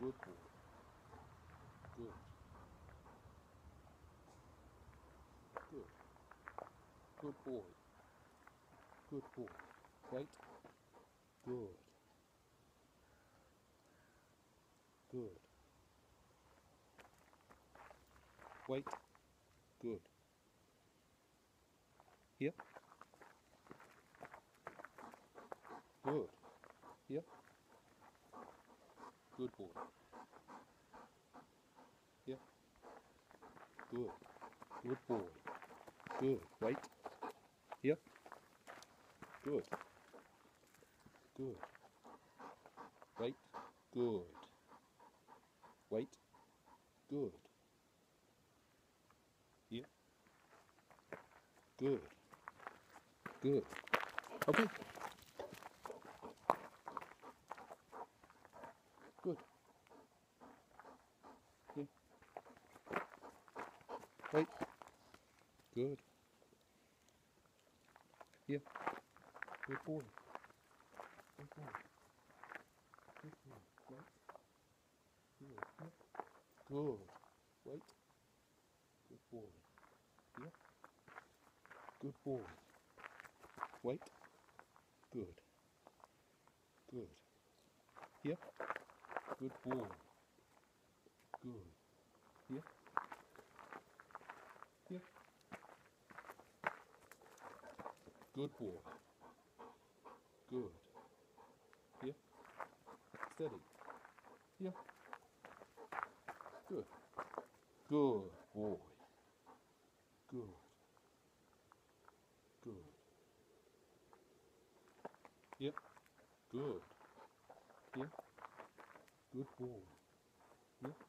Good boy. Good. Good. Good boy. Good boy. Wait. Good. Good. Wait. Good. Here. Good. Here. Good boy. Here. Good. Good boy. Good. Wait. Here. Good. Good. Wait. Good. Wait. Good. Here. Good. Good. Okay. Good. Here. Wait. Good. Here. Good boy. Good boy. Good boy. Wait. Good. Here. Good. Wait. Good boy. Here. Good boy. Wait. Good. Good. Here. Good boy. Good. Here. Here. Good boy. Good. Here. Steady. Here. Good. Good boy. Good. Good. Here. Good. Here. Good boy. Here.